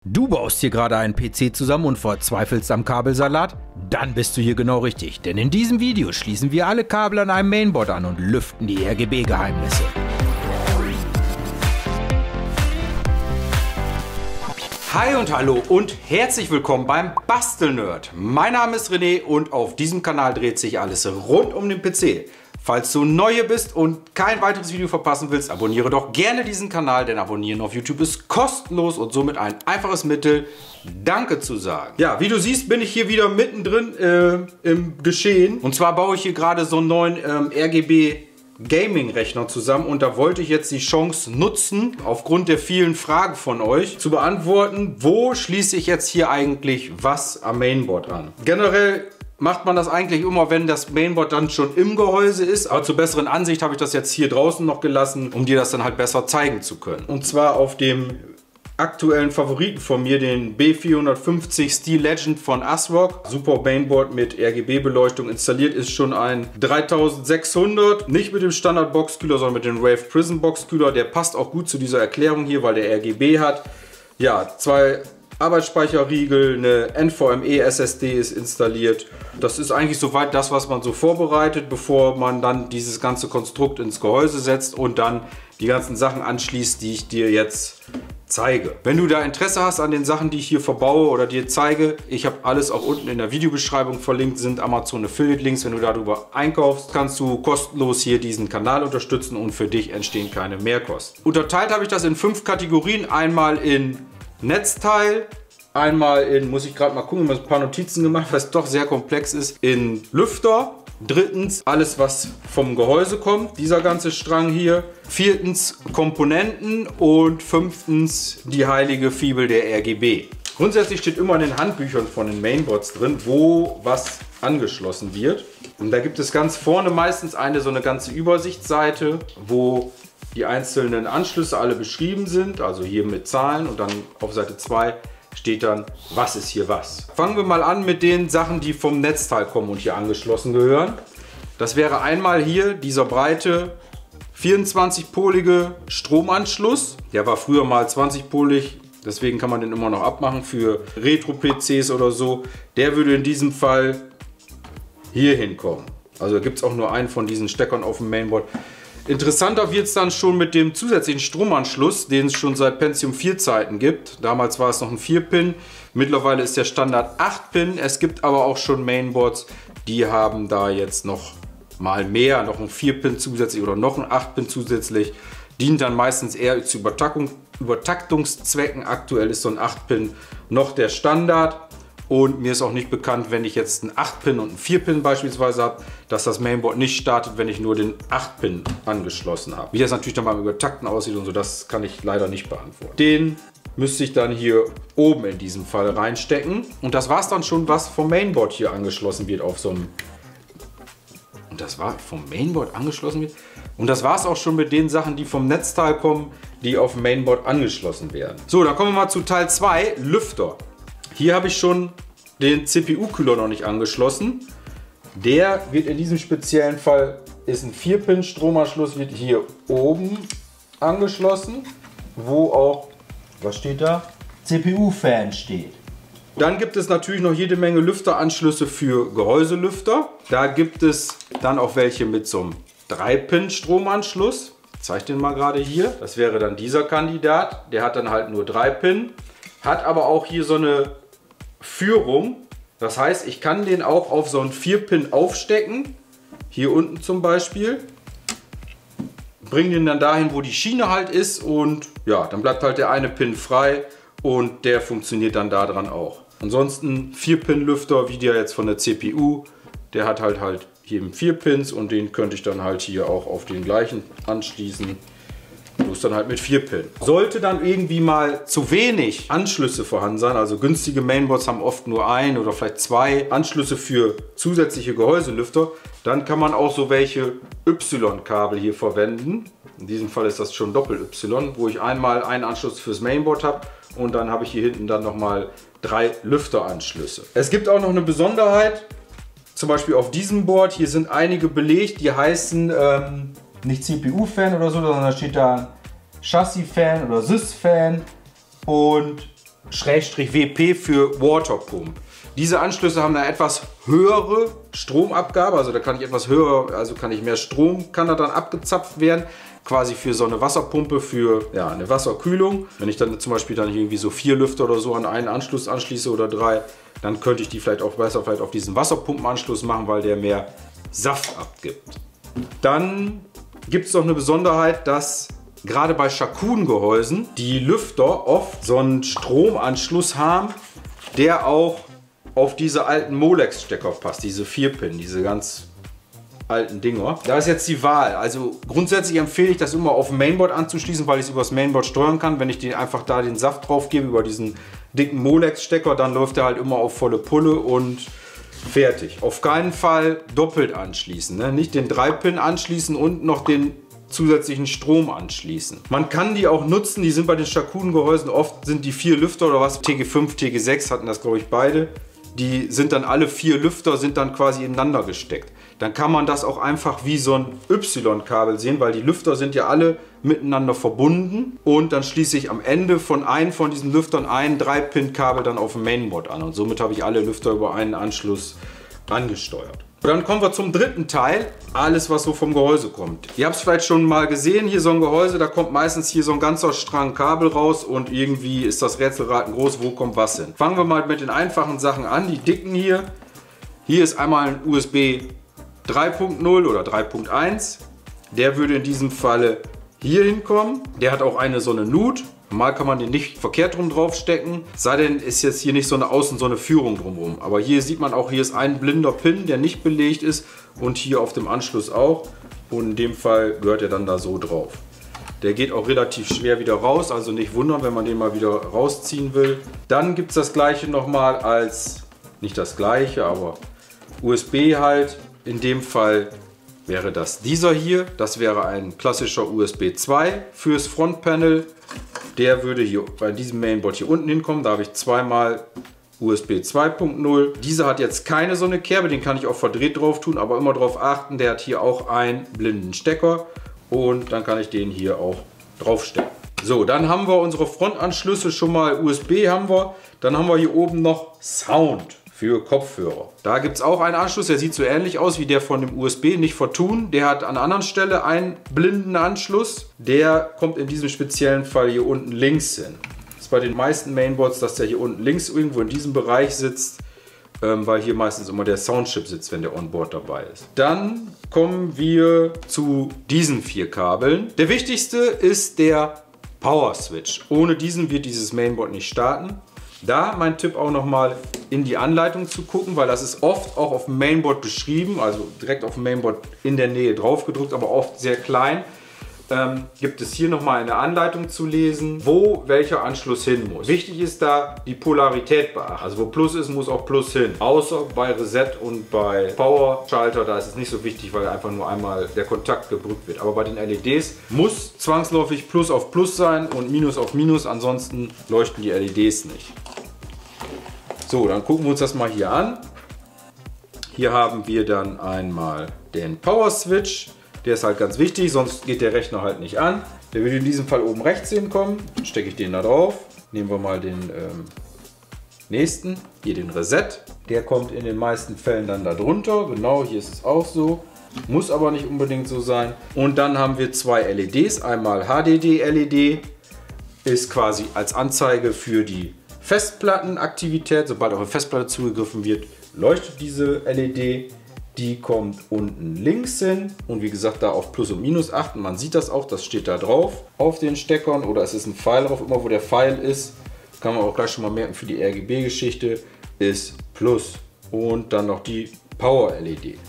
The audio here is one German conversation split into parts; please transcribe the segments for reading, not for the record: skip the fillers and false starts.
Du baust hier gerade einen PC zusammen und verzweifelst am Kabelsalat? Dann bist du hier genau richtig, denn in diesem Video schließen wir alle Kabel an einem Mainboard an und lüften die RGB-Geheimnisse. Hi und hallo und herzlich willkommen beim Bastelnerd. Mein Name ist René und auf diesem Kanal dreht sich alles rund um den PC. Falls du neu hier bist und kein weiteres Video verpassen willst, abonniere doch gerne diesen Kanal, denn Abonnieren auf YouTube ist kostenlos und somit ein einfaches Mittel, Danke zu sagen. Ja, wie du siehst, bin ich hier wieder mittendrin im Geschehen. Und zwar baue ich hier gerade so einen neuen RGB Gaming-Rechner zusammen und da wollte ich jetzt die Chance nutzen, aufgrund der vielen Fragen von euch, zu beantworten, wo schließe ich jetzt hier eigentlich was am Mainboard an. Generell macht man das eigentlich immer, wenn das Mainboard dann schon im Gehäuse ist. Aber zur besseren Ansicht habe ich das jetzt hier draußen noch gelassen, um dir das dann halt besser zeigen zu können. Und zwar auf dem aktuellen Favoriten von mir, den B450 Steel Legend von ASRock. Super Mainboard mit RGB-Beleuchtung. Installiert ist schon ein 3600. Nicht mit dem Standard Boxkühler, sondern mit dem Wave Prism Boxkühler. Der passt auch gut zu dieser Erklärung hier, weil der RGB hat. Ja, zwei Arbeitsspeicherriegel, eine NVMe SSD ist installiert. Das ist eigentlich soweit das, was man so vorbereitet, bevor man dann dieses ganze Konstrukt ins Gehäuse setzt und dann die ganzen Sachen anschließt, die ich dir jetzt zeige. Wenn du da Interesse hast an den Sachen, die ich hier verbaue oder dir zeige, ich habe alles auch unten in der Videobeschreibung verlinkt, sind Amazon Affiliate Links. Wenn du darüber einkaufst, kannst du kostenlos hier diesen Kanal unterstützen und für dich entstehen keine Mehrkosten. Unterteilt habe ich das in 5 Kategorien. Einmal in Netzteil, einmal in, muss ich gerade mal gucken, ich habe ein paar Notizen gemacht, weil es doch sehr komplex ist, in Lüfter. Drittens, alles was vom Gehäuse kommt, dieser ganze Strang hier. Viertens, Komponenten und fünftens, die heilige Fibel der RGB. Grundsätzlich steht immer in den Handbüchern von den Mainboards drin, wo was angeschlossen wird. Und da gibt es ganz vorne meistens so eine ganze Übersichtsseite, wo die einzelnen Anschlüsse alle beschrieben sind, also hier mit Zahlen, und dann auf Seite 2 steht dann, was ist hier was. Fangen wir mal an mit den Sachen, die vom Netzteil kommen und hier angeschlossen gehören. Das wäre einmal hier dieser breite 24-polige Stromanschluss. Der war früher mal 20-polig, deswegen kann man den immer noch abmachen für Retro-PCs oder so. Der würde in diesem Fall hier hinkommen. Also gibt es auch nur einen von diesen Steckern auf dem Mainboard. Interessanter wird es dann schon mit dem zusätzlichen Stromanschluss, den es schon seit Pentium 4 Zeiten gibt. Damals war es noch ein 4-Pin, mittlerweile ist der Standard 8-Pin. Es gibt aber auch schon Mainboards, die haben da jetzt noch mal mehr, noch ein 4-Pin zusätzlich oder noch ein 8-Pin zusätzlich. Dient dann meistens eher zu Übertaktungszwecken. Aktuell ist so ein 8-Pin noch der Standard. Und mir ist auch nicht bekannt, wenn ich jetzt einen 8-Pin und einen 4-Pin beispielsweise habe, dass das Mainboard nicht startet, wenn ich nur den 8-Pin angeschlossen habe. Wie das natürlich dann beim Übertakten aussieht und so, das kann ich leider nicht beantworten. Den müsste ich dann hier oben in diesem Fall reinstecken. Und das war es dann schon, was vom Mainboard hier angeschlossen wird auf so einem... Und das war vom Mainboard angeschlossen wird? Und das war es auch schon mit den Sachen, die vom Netzteil kommen, die auf dem Mainboard angeschlossen werden. So, dann kommen wir mal zu Teil 2, Lüfter. Hier habe ich schon den CPU-Kühler noch nicht angeschlossen. Der wird in diesem speziellen Fall, ist ein 4-Pin Stromanschluss, wird hier oben angeschlossen, wo auch, was steht da? CPU-Fan steht. Dann gibt es natürlich noch jede Menge Lüfteranschlüsse für Gehäuselüfter. Da gibt es dann auch welche mit so einem 3-Pin Stromanschluss. Ich zeige den mal gerade hier. Das wäre dann dieser Kandidat. Der hat dann halt nur 3 Pin. Hat aber auch hier so eine Führung. Das heißt, ich kann den auch auf so einen 4-Pin aufstecken. Hier unten zum Beispiel. Bringe den dann dahin, wo die Schiene halt ist. Und ja, dann bleibt halt der eine Pin frei. Und der funktioniert dann da dran auch. Ansonsten 4-Pin-Lüfter, wie der jetzt von der CPU. Der hat halt hier 4 Pins. Und den könnte ich dann halt hier auch auf den gleichen anschließen. Bloß dann halt mit 4 Pin. Sollte dann irgendwie mal zu wenig Anschlüsse vorhanden sein, also günstige Mainboards haben oft nur 1 oder vielleicht 2 Anschlüsse für zusätzliche Gehäuselüfter, dann kann man auch so welche Y-Kabel hier verwenden. In diesem Fall ist das schon Doppel-Y, wo ich einmal einen Anschluss fürs Mainboard habe und dann habe ich hier hinten dann nochmal 3 Lüfteranschlüsse. Es gibt auch noch eine Besonderheit, zum Beispiel auf diesem Board, hier sind einige belegt, die heißen nicht CPU-Fan oder so, sondern da steht da Chassis-Fan oder Sys-Fan. Und WP für Waterpump. Diese Anschlüsse haben eine etwas höhere Stromabgabe, also da kann ich etwas höher, also kann ich mehr Strom, kann da dann abgezapft werden, quasi für so eine Wasserpumpe, für ja, eine Wasserkühlung. Wenn ich dann zum Beispiel dann irgendwie so 4 Lüfter oder so an einen Anschluss anschließe oder 3, dann könnte ich die vielleicht auch besser auf diesen Wasserpumpenanschluss machen, weil der mehr Saft abgibt. Dann gibt es noch eine Besonderheit, dass gerade bei Shakun-Gehäusen die Lüfter oft so einen Stromanschluss haben, der auch auf diese alten Molex-Stecker passt, diese 4-Pin, diese ganz alten Dinger. Da ist jetzt die Wahl. Also grundsätzlich empfehle ich das immer auf dem Mainboard anzuschließen, weil ich es über das Mainboard steuern kann. Wenn ich den einfach da den Saft drauf gebe über diesen dicken Molex-Stecker, dann läuft er halt immer auf volle Pulle und fertig. Auf keinen Fall doppelt anschließen, ne? Nicht den 3-Pin anschließen und noch den zusätzlichen Strom anschließen. Man kann die auch nutzen, die sind bei den Shakun-Gehäusen oft, sind die 4 Lüfter oder was, TG5, TG6 hatten das glaube ich beide. Die sind dann alle 4 Lüfter, sind dann quasi ineinander gesteckt. Dann kann man das auch einfach wie so ein Y-Kabel sehen, weil die Lüfter sind ja alle miteinander verbunden. Und dann schließe ich am Ende von einem von diesen Lüftern ein 3-Pin-Kabel dann auf dem Mainboard an. Und somit habe ich alle Lüfter über einen Anschluss angesteuert. Dann kommen wir zum dritten Teil, alles was so vom Gehäuse kommt. Ihr habt es vielleicht schon mal gesehen, hier so ein Gehäuse, da kommt meistens hier so ein ganzer Strang Kabel raus und irgendwie ist das Rätselraten groß, wo kommt was hin. Fangen wir mal mit den einfachen Sachen an, die dicken hier. Hier ist einmal ein USB 3.0 oder 3.1, der würde in diesem Falle hier hinkommen. Der hat auch so eine Nut. Normal kann man den nicht verkehrt rum draufstecken, sei denn ist jetzt hier nicht so eine außen so eine Führung drumherum. Aber hier sieht man auch, hier ist ein blinder Pin, der nicht belegt ist und hier auf dem Anschluss auch. Und in dem Fall gehört er dann da so drauf. Der geht auch relativ schwer wieder raus, also nicht wundern, wenn man den mal wieder rausziehen will. Dann gibt es das gleiche nochmal als, nicht das gleiche, aber USB halt. In dem Fall wäre das dieser hier. Das wäre ein klassischer USB 2 fürs Frontpanel. Der würde hier bei diesem Mainboard hier unten hinkommen. Da habe ich zweimal USB 2.0. Dieser hat jetzt keine so eine Kerbe, den kann ich auch verdreht drauf tun, aber immer darauf achten, der hat hier auch einen blinden Stecker und dann kann ich den hier auch draufstecken. So, dann haben wir unsere Frontanschlüsse schon mal USB haben wir. Dann haben wir hier oben noch Sound für Kopfhörer. Da gibt es auch einen Anschluss, der sieht so ähnlich aus wie der von dem USB, nicht vertun. Der hat an einer anderen Stelle einen blinden Anschluss. Der kommt in diesem speziellen Fall hier unten links hin. Das ist bei den meisten Mainboards, dass der hier unten links irgendwo in diesem Bereich sitzt, weil hier meistens immer der Soundchip sitzt, wenn der Onboard dabei ist. Dann kommen wir zu diesen 4 Kabeln. Der wichtigste ist der Power Switch. Ohne diesen wird dieses Mainboard nicht starten. Da mein Tipp auch nochmal in die Anleitung zu gucken, weil das ist oft auch auf dem Mainboard beschrieben, also direkt auf dem Mainboard in der Nähe drauf gedrückt, aber oft sehr klein. Gibt es hier nochmal eine Anleitung zu lesen, wo welcher Anschluss hin muss. Wichtig ist da die Polarität beachten. Also wo Plus ist, muss auch Plus hin. Außer bei Reset und bei Power-Schalter, da ist es nicht so wichtig, weil einfach nur einmal der Kontakt gedrückt wird. Aber bei den LEDs muss zwangsläufig Plus auf Plus sein und Minus auf Minus, ansonsten leuchten die LEDs nicht. So, dann gucken wir uns das mal hier an. Hier haben wir dann einmal den Power Switch. Der ist halt ganz wichtig, sonst geht der Rechner halt nicht an. Der würde in diesem Fall oben rechts hinkommen. Dann stecke ich den da drauf. Nehmen wir mal den nächsten. Hier den Reset. Der kommt in den meisten Fällen dann da drunter. Genau, hier ist es auch so. Muss aber nicht unbedingt so sein. Und dann haben wir 2 LEDs. Einmal HDD-LED. Ist quasi als Anzeige für die Festplattenaktivität. Sobald auf eine Festplatte zugegriffen wird, leuchtet diese LED. Die kommt unten links hin und wie gesagt da auf Plus und Minus achten. Man sieht das auch, das steht da drauf auf den Steckern oder es ist ein Pfeil drauf. Immer wo der Pfeil ist, kann man auch gleich schon mal merken für die RGB-Geschichte, ist Plus. Und dann noch die Power-LED.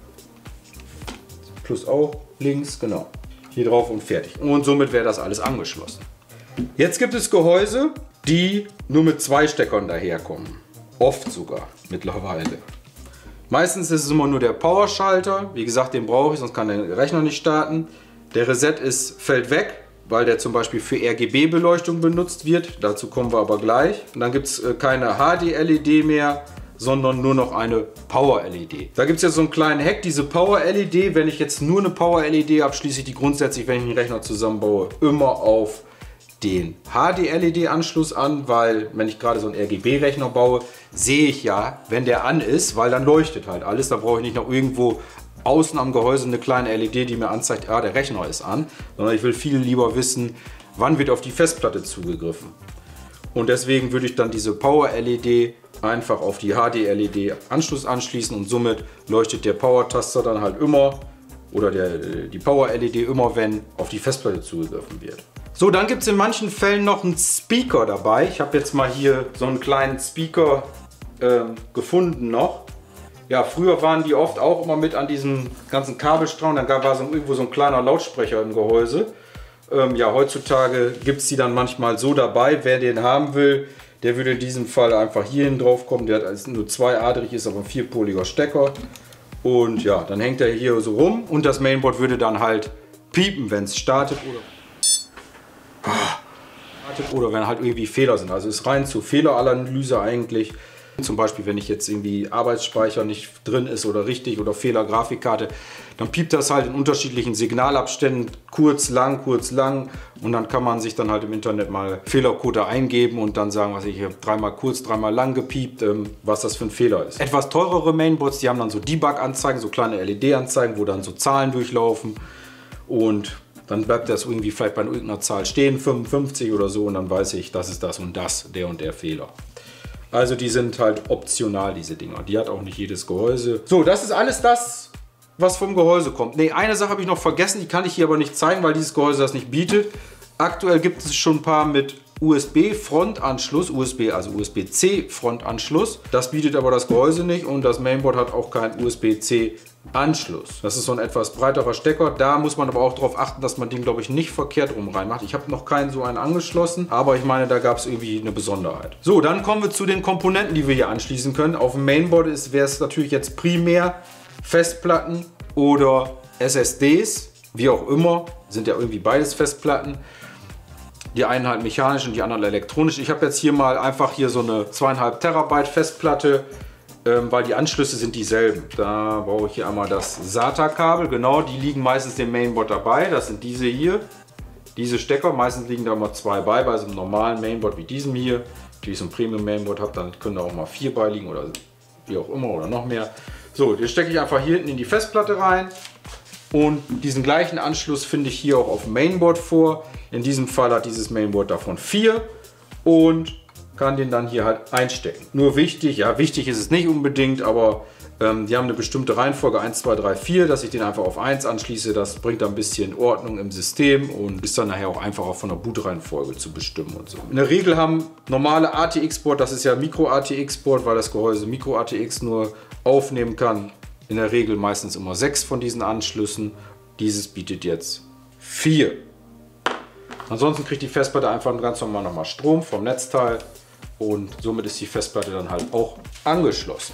Plus auch links, genau. Hier drauf und fertig. Und somit wäre das alles angeschlossen. Jetzt gibt es Gehäuse, die nur mit 2 Steckern daherkommen. Oft sogar mittlerweile. Meistens ist es immer nur der Power-Schalter. Wie gesagt, den brauche ich, sonst kann der Rechner nicht starten. Der Reset fällt weg, weil der zum Beispiel für RGB-Beleuchtung benutzt wird. Dazu kommen wir aber gleich. Und dann gibt es keine HD-LED mehr, sondern nur noch eine Power-LED. Da gibt es jetzt so einen kleinen Hack. Diese Power-LED, wenn ich jetzt nur eine Power-LED habe, schließe ich die grundsätzlich, wenn ich einen Rechner zusammenbaue, immer auf den HD-LED-Anschluss an, weil wenn ich gerade so einen RGB-Rechner baue, sehe ich ja, wenn der an ist, weil dann leuchtet halt alles. Da brauche ich nicht noch irgendwo außen am Gehäuse eine kleine LED, die mir anzeigt, ah, der Rechner ist an, sondern ich will viel lieber wissen, wann wird auf die Festplatte zugegriffen. Und deswegen würde ich dann diese Power-LED einfach auf die HD-LED-Anschluss anschließen und somit leuchtet der Power-Taster dann halt immer oder die Power-LED immer, wenn auf die Festplatte zugegriffen wird. So, dann gibt es in manchen Fällen noch einen Speaker dabei. Ich habe jetzt mal hier so einen kleinen Speaker gefunden noch. Ja, früher waren die oft auch immer mit an diesem ganzen Kabelstrang. Dann war irgendwo so ein kleiner Lautsprecher im Gehäuse. Ja, heutzutage gibt es die dann manchmal so dabei. Wer den haben will, der würde in diesem Fall einfach hierhin drauf kommen. Der hat also nur zweiadrig, ist aber ein vierpoliger Stecker. Und ja, dann hängt er hier so rum und das Mainboard würde dann halt piepen, wenn es startet oder wenn halt irgendwie Fehler sind. Also ist rein zur Fehleranalyse eigentlich. Zum Beispiel, wenn ich jetzt irgendwie Arbeitsspeicher nicht drin ist oder richtig oder Fehler Grafikkarte, dann piept das halt in unterschiedlichen Signalabständen, kurz, lang und dann kann man sich dann halt im Internet mal Fehlercode eingeben und dann sagen, was ich hier dreimal kurz, dreimal lang gepiept, was das für ein Fehler ist. Etwas teurere Mainboards, die haben dann so Debug-Anzeigen, so kleine LED-Anzeigen, wo dann so Zahlen durchlaufen und dann bleibt das irgendwie vielleicht bei irgendeiner Zahl stehen, 55 oder so und dann weiß ich, das ist das und das, der und der Fehler. Also die sind halt optional, diese Dinger. Die hat auch nicht jedes Gehäuse. So, das ist alles das, was vom Gehäuse kommt. Ne, eine Sache habe ich noch vergessen, die kann ich hier aber nicht zeigen, weil dieses Gehäuse das nicht bietet. Aktuell gibt es schon ein paar mit USB-Frontanschluss, also USB-C Frontanschluss. Das bietet aber das Gehäuse nicht und das Mainboard hat auch keinen USB-C-Anschluss. Das ist so ein etwas breiterer Stecker. Da muss man aber auch darauf achten, dass man den, glaube ich, nicht verkehrt rum reinmacht. Ich habe noch keinen so einen angeschlossen, aber ich meine, da gab es irgendwie eine Besonderheit. So, dann kommen wir zu den Komponenten, die wir hier anschließen können. Auf dem Mainboard wäre es natürlich jetzt primär Festplatten oder SSDs, wie auch immer. Sind ja irgendwie beides Festplatten. Die einen halt mechanisch und die anderen elektronisch. Ich habe jetzt hier mal einfach hier so eine 2,5 Terabyte Festplatte, weil die Anschlüsse sind dieselben. Da brauche ich hier einmal das SATA-Kabel, genau, die liegen meistens dem Mainboard dabei. Das sind diese hier, diese Stecker. Meistens liegen da immer 2 bei so einem normalen Mainboard wie diesem hier. Wenn ich so ein Premium-Mainboard habe, dann können da auch mal 4 beiliegen oder wie auch immer oder noch mehr. So, den stecke ich einfach hier hinten in die Festplatte rein. Und diesen gleichen Anschluss finde ich hier auch auf dem Mainboard vor. In diesem Fall hat dieses Mainboard davon 4 und kann den dann hier halt einstecken. Nur wichtig, ja wichtig ist es nicht unbedingt, aber die haben eine bestimmte Reihenfolge 1, 2, 3, 4, dass ich den einfach auf 1 anschließe. Das bringt ein bisschen Ordnung im System und ist dann nachher auch einfacher von der Bootreihenfolge zu bestimmen und so. In der Regel haben normale ATX-Board, das ist ja Micro-ATX-Board, weil das Gehäuse Micro-ATX nur aufnehmen kann. In der Regel meistens immer 6 von diesen Anschlüssen. Dieses bietet jetzt 4. Ansonsten kriegt die Festplatte einfach ganz normal nochmal Strom vom Netzteil und somit ist die Festplatte dann halt auch angeschlossen.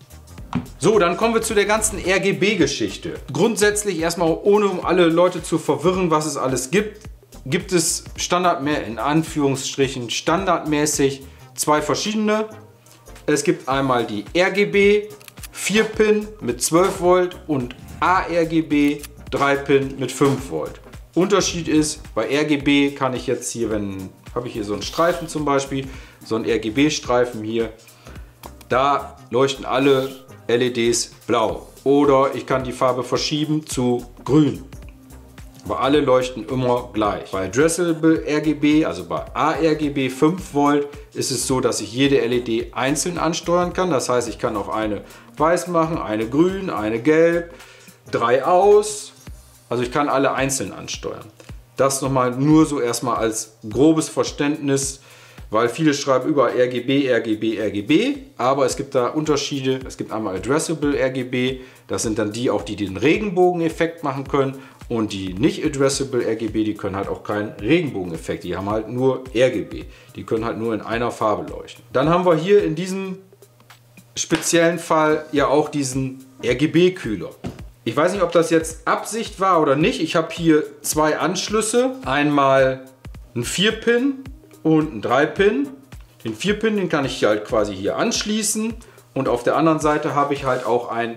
So, dann kommen wir zu der ganzen RGB-Geschichte. Grundsätzlich erstmal, ohne um alle Leute zu verwirren, was es alles gibt, gibt es in Anführungsstrichen standardmäßig 2 verschiedene. Es gibt einmal die RGB 4-Pin mit 12 Volt und ARGB 3-Pin mit 5 Volt. Unterschied ist, bei RGB kann ich jetzt hier, habe ich hier so einen Streifen zum Beispiel, so einen RGB-Streifen hier, da leuchten alle LEDs blau. Oder ich kann die Farbe verschieben zu grün. Aber alle leuchten immer gleich. Bei Addressable RGB, also bei ARGB 5 Volt, ist es so, dass ich jede LED einzeln ansteuern kann. Das heißt, ich kann auch eine weiß machen, eine grün, eine gelb, 3 aus. Also ich kann alle einzeln ansteuern. Das nochmal nur so erstmal als grobes Verständnis, weil viele schreiben über RGB, RGB, RGB, aber es gibt da Unterschiede. Es gibt einmal Addressable RGB, das sind dann die auch, die den Regenbogeneffekt machen können, und die nicht Addressable RGB, die können halt auch keinen Regenbogeneffekt, die haben halt nur RGB, die können halt nur in einer Farbe leuchten. Dann haben wir hier in diesem speziellen Fall ja auch diesen RGB-Kühler. Ich weiß nicht, ob das jetzt Absicht war oder nicht. Ich habe hier 2 Anschlüsse. Einmal ein 4-Pin und ein 3-Pin. Den 4-Pin, den kann ich hier halt quasi hier anschließen. Und auf der anderen Seite habe ich halt auch einen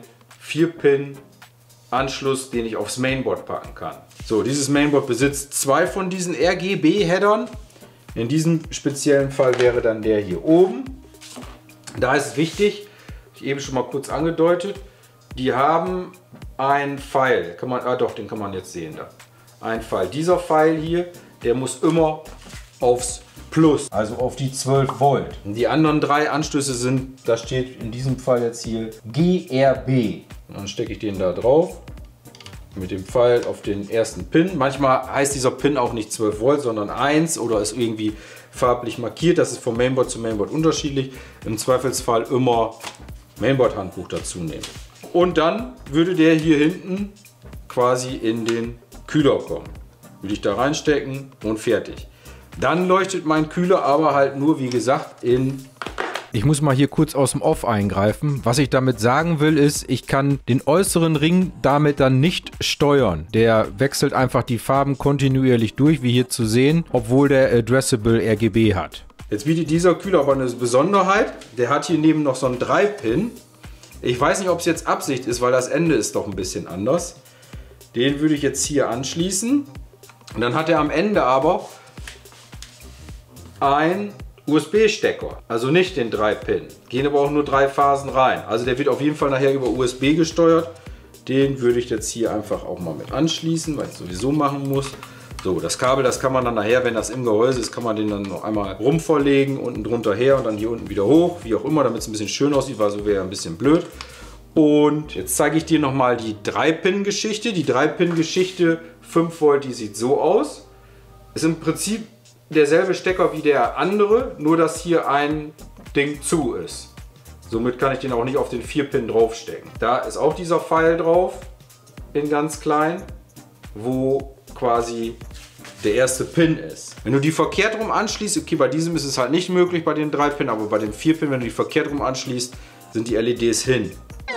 4-Pin-Anschluss, den ich aufs Mainboard packen kann. So, dieses Mainboard besitzt 2 von diesen RGB-Headern. In diesem speziellen Fall wäre dann der hier oben. Da ist es wichtig, ich eben schon mal kurz angedeutet, die haben einen Pfeil. Den kann man jetzt sehen da. Ein Pfeil. Dieser Pfeil hier, der muss immer aufs Plus, also auf die 12 Volt. Die anderen 3 Anschlüsse sind, da steht in diesem Fall jetzt hier GRB. Und dann stecke ich den da drauf. Mit dem Pfeil auf den ersten Pin. Manchmal heißt dieser Pin auch nicht 12 Volt, sondern 1 oder ist irgendwie farblich markiert. Das ist vom Mainboard zu Mainboard unterschiedlich. Im Zweifelsfall immer Mainboard-Handbuch dazu nehmen. Und dann würde der hier hinten quasi in den Kühler kommen. Würde ich da reinstecken und fertig. Dann leuchtet mein Kühler aber halt nur, wie gesagt, in... Ich muss mal hier kurz aus dem Off eingreifen. Was ich damit sagen will, ist, ich kann den äußeren Ring damit dann nicht steuern. Der wechselt einfach die Farben kontinuierlich durch, wie hier zu sehen, obwohl der Addressable RGB hat. Jetzt bietet dieser Kühler aber eine Besonderheit. Der hat hier neben noch so einen 3-Pin. Ich weiß nicht, ob es jetzt Absicht ist, weil das Ende ist doch ein bisschen anders. Den würde ich jetzt hier anschließen. Und dann hat er am Ende aber ein USB-Stecker, also nicht den 3-Pin. Gehen aber auch nur 3 Phasen rein. Also der wird auf jeden Fall nachher über USB gesteuert. Den würde ich jetzt hier einfach auch mal mit anschließen, weil ich es sowieso machen muss. So, das Kabel, das kann man dann nachher, wenn das im Gehäuse ist, kann man den dann noch einmal rumverlegen, unten drunter her und dann hier unten wieder hoch, wie auch immer, damit es ein bisschen schön aussieht, weil so wäre ein bisschen blöd. Und jetzt zeige ich dir nochmal die 3-Pin-Geschichte. Die 3-Pin-Geschichte, 5 Volt, die sieht so aus. Ist im Prinzip derselbe Stecker wie der andere, nur dass hier ein Ding zu ist. Somit kann ich den auch nicht auf den 4-Pin draufstecken. Da ist auch dieser Pfeil drauf, in ganz klein, wo quasi der erste Pin ist. Wenn du die verkehrt rum anschließt, okay, bei diesem ist es halt nicht möglich bei den 3-Pin, aber bei den 4-Pin, wenn du die verkehrt rum anschließt, sind die LEDs hin.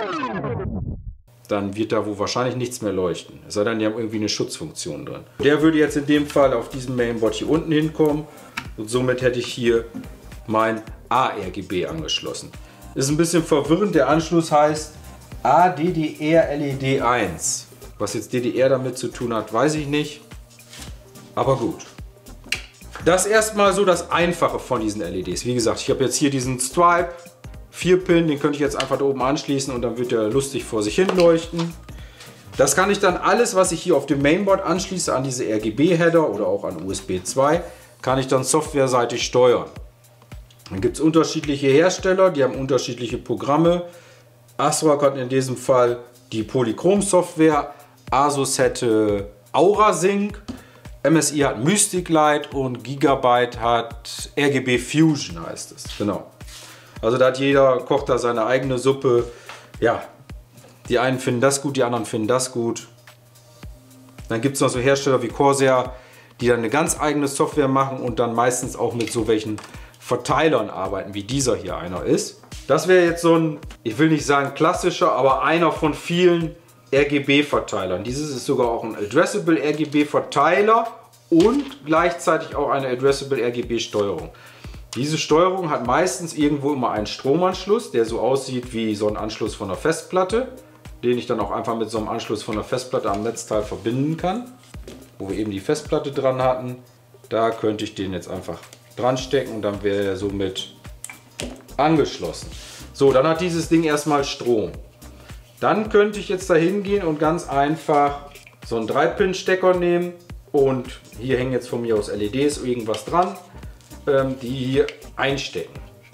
Dann wird da wohl wahrscheinlich nichts mehr leuchten. Es sei denn, die haben irgendwie eine Schutzfunktion drin. Der würde jetzt in dem Fall auf diesem Mainboard hier unten hinkommen und somit hätte ich hier mein ARGB angeschlossen. Ist ein bisschen verwirrend, der Anschluss heißt ADDR LED 1. Was jetzt DDR damit zu tun hat, weiß ich nicht, aber gut. Das erstmal so das Einfache von diesen LEDs. Wie gesagt, ich habe jetzt hier diesen Stripe 4-Pin, den könnte ich jetzt einfach da oben anschließen und dann wird der lustig vor sich hin leuchten. Das kann ich dann alles, was ich hier auf dem Mainboard anschließe, an diese RGB-Header oder auch an USB 2, kann ich dann softwareseitig steuern. Dann gibt es unterschiedliche Hersteller, die haben unterschiedliche Programme. ASRock hat in diesem Fall die Polychrom-Software, Asus hätte AuraSync, MSI hat Mystic Light und Gigabyte hat RGB Fusion, heißt es. Genau. Also da hat jeder, kocht da seine eigene Suppe. Ja, die einen finden das gut, die anderen finden das gut. Dann gibt es noch so Hersteller wie Corsair, die dann eine ganz eigene Software machen und dann meistens auch mit so welchen Verteilern arbeiten, wie dieser hier einer ist. Das wäre jetzt so ein, ich will nicht sagen klassischer, aber einer von vielen RGB-Verteilern. Dieses ist sogar auch ein Addressable RGB-Verteiler und gleichzeitig auch eine Addressable RGB-Steuerung. Diese Steuerung hat meistens irgendwo immer einen Stromanschluss, der so aussieht wie so ein Anschluss von einer Festplatte, den ich dann auch einfach mit so einem Anschluss von der Festplatte am Netzteil verbinden kann. Wo wir eben die Festplatte dran hatten, da könnte ich den jetzt einfach dran stecken und dann wäre er somit angeschlossen. So, dann hat dieses Ding erstmal Strom. Dann könnte ich jetzt da hingehen und ganz einfach so einen 3-Pin-Stecker nehmen und hier hängen jetzt von mir aus LEDs irgendwas dran, die hier einstecken.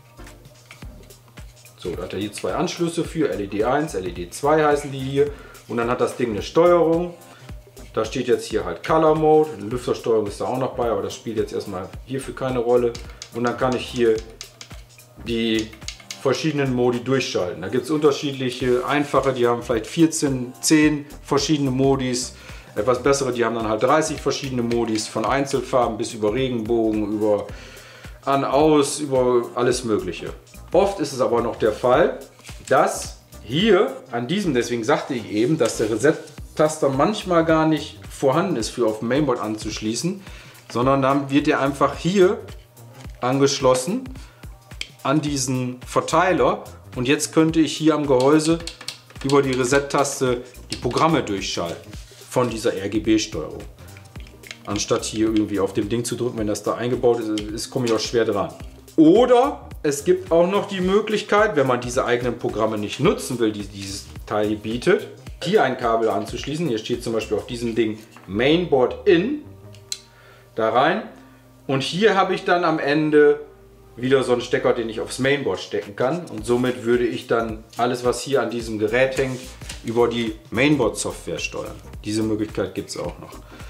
So, da hat er hier 2 Anschlüsse für LED 1, LED 2 heißen die hier und dann hat das Ding eine Steuerung. Da steht jetzt hier halt Color Mode, eine Lüftersteuerung ist da auch noch bei, aber das spielt jetzt erstmal hierfür keine Rolle. Und dann kann ich hier die verschiedenen Modi durchschalten. Da gibt es unterschiedliche, einfache, die haben vielleicht 14, 10 verschiedene Modis. Etwas bessere, die haben dann halt 30 verschiedene Modis, von Einzelfarben bis über Regenbogen, über an, aus, über alles Mögliche. Oft ist es aber noch der Fall, dass hier an diesem, deswegen sagte ich eben, dass der Reset-Taster manchmal gar nicht vorhanden ist, für auf dem Mainboard anzuschließen, sondern dann wird er einfach hier angeschlossen an diesen Verteiler und jetzt könnte ich hier am Gehäuse über die Reset-Taste die Programme durchschalten von dieser RGB-Steuerung. Anstatt hier irgendwie auf dem Ding zu drücken, wenn das da eingebaut ist, komme ich auch schwer dran. Oder es gibt auch noch die Möglichkeit, wenn man diese eigenen Programme nicht nutzen will, die dieses Teil hier bietet, hier ein Kabel anzuschließen. Hier steht zum Beispiel auf diesem Ding Mainboard In. Da rein. Und hier habe ich dann am Ende wieder so einen Stecker, den ich aufs Mainboard stecken kann. Und somit würde ich dann alles, was hier an diesem Gerät hängt, über die Mainboard-Software steuern. Diese Möglichkeit gibt es auch noch.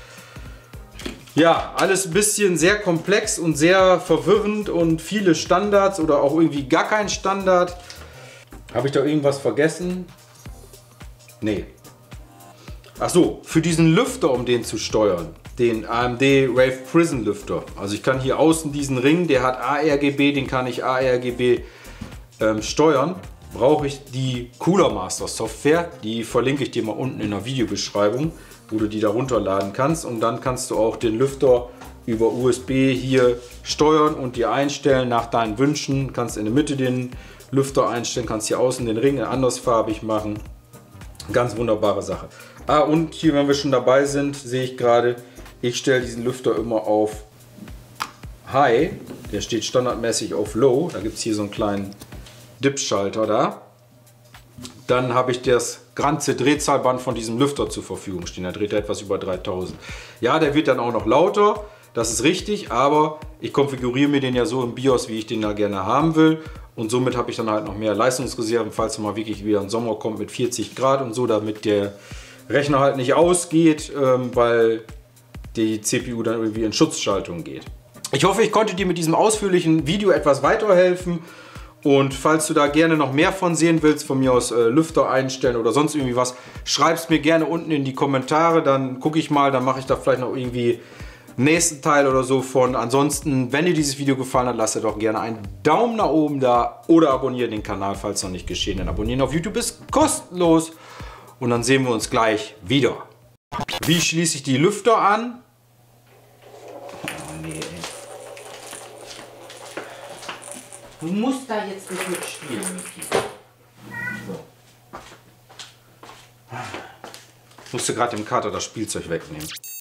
Ja, alles ein bisschen sehr komplex und sehr verwirrend und viele Standards oder auch irgendwie gar kein Standard. Habe ich da irgendwas vergessen? Nee. Ach so, für diesen Lüfter, um den zu steuern, den AMD Wave Prison Lüfter. Also ich kann hier außen diesen Ring, der hat ARGB, den kann ich ARGB steuern. Brauche ich die Cooler Master Software, die verlinke ich dir mal unten in der Videobeschreibung, wo du die da runterladen kannst, und dann kannst du auch den Lüfter über USB hier steuern und dir einstellen nach deinen Wünschen. Kannst in der Mitte den Lüfter einstellen, kannst hier außen den Ring andersfarbig machen. Ganz wunderbare Sache. Ah, und hier, wenn wir schon dabei sind, sehe ich gerade, ich stelle diesen Lüfter immer auf High. Der steht standardmäßig auf Low. Da gibt es hier so einen kleinen Dip-Schalter da. Dann habe ich das ganze Drehzahlband von diesem Lüfter zur Verfügung stehen. Da dreht er etwas über 3000. Ja, der wird dann auch noch lauter. Das ist richtig, aber ich konfiguriere mir den ja so im BIOS, wie ich den da gerne haben will. Und somit habe ich dann halt noch mehr Leistungsreserven, falls mal wirklich wieder ein Sommer kommt mit 40 Grad und so, damit der Rechner halt nicht ausgeht, weil die CPU dann irgendwie in Schutzschaltung geht. Ich hoffe, ich konnte dir mit diesem ausführlichen Video etwas weiterhelfen. Und falls du da gerne noch mehr von sehen willst, von mir aus Lüfter einstellen oder sonst irgendwie was, schreib es mir gerne unten in die Kommentare, dann gucke ich mal, dann mache ich da vielleicht noch irgendwie nächsten Teil oder so von. Ansonsten, wenn dir dieses Video gefallen hat, lass dir doch gerne einen Daumen nach oben da oder abonniere den Kanal, falls noch nicht geschehen. Denn abonnieren auf YouTube ist kostenlos. Und dann sehen wir uns gleich wieder. Wie schließe ich die Lüfter an? Oh nee, ey. Du musst da jetzt nicht mitspielen, Miki. So. Ich musste gerade dem Kater das Spielzeug wegnehmen.